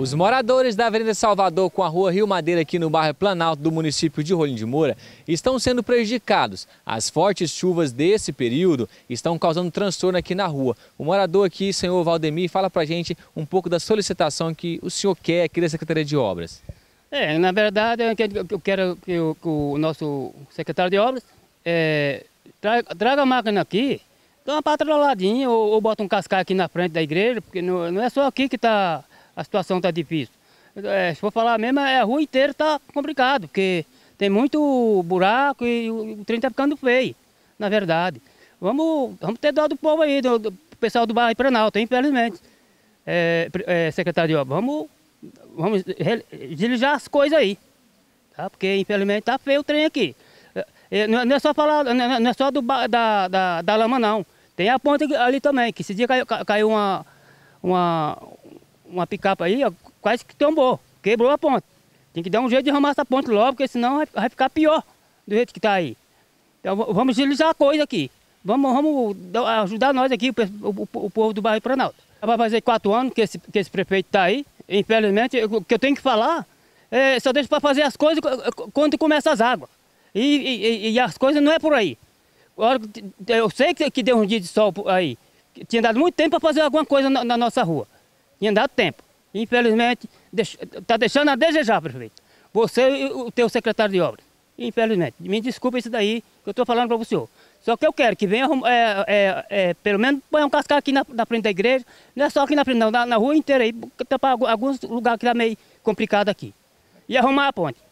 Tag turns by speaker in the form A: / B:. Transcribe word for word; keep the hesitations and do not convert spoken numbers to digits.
A: Os moradores da Avenida Salvador com a rua Rio Madeira aqui no bairro Planalto do município de Rolim de Moura estão sendo prejudicados. As fortes chuvas desse período estão causando transtorno aqui na rua. O morador aqui, senhor Valdemir, fala pra gente um pouco da solicitação que o senhor quer aqui da Secretaria de Obras.
B: É, na verdade, eu quero que o nosso secretário de Obras é, traga, traga a máquina aqui, dá uma patroladinha ou, ou bota um cascalho aqui na frente da igreja, porque não, não é só aqui que tá, a situação está difícil. É, se for falar mesmo, é, a rua inteira está complicado, porque tem muito buraco e o, o trem está ficando feio, na verdade. Vamos, vamos ter dó do povo aí, do, do pessoal do bairro Planalto, infelizmente. É, é, secretário de Obras, vamos, vamos agilizar as coisas aí, tá? Porque infelizmente está feio o trem aqui. É, não é só falar, não é só do, da, da, da lama não, tem a ponte ali também, que esse dia caiu, caiu uma, uma, uma picape aí, ó, quase que tombou, quebrou a ponte. Tem que dar um jeito de arrumar essa ponte logo, porque senão vai, vai ficar pior do jeito que está aí. Então vamos agilizar a coisa aqui, vamos, vamos ajudar nós aqui, o, o, o povo do bairro Planalto. Vai fazer quatro anos que esse, que esse prefeito está aí, infelizmente, o que eu tenho que falar, é, só deixa para fazer as coisas quando começa as águas. E, e, e as coisas não é por aí. Eu sei que deu um dia de sol aí. Tinha dado muito tempo para fazer alguma coisa na, na nossa rua. Tinha dado tempo. Infelizmente, está deixando a desejar, prefeito. Você e o teu secretário de obras. Infelizmente. Me desculpa isso daí que eu estou falando para o senhor. Só que eu quero que venha, é, é, é, pelo menos, põe um cascalho aqui na, na frente da igreja. Não é só aqui na frente, não. Na, na rua inteira aí. Para alguns lugares que está meio complicado aqui. E arrumar a ponte.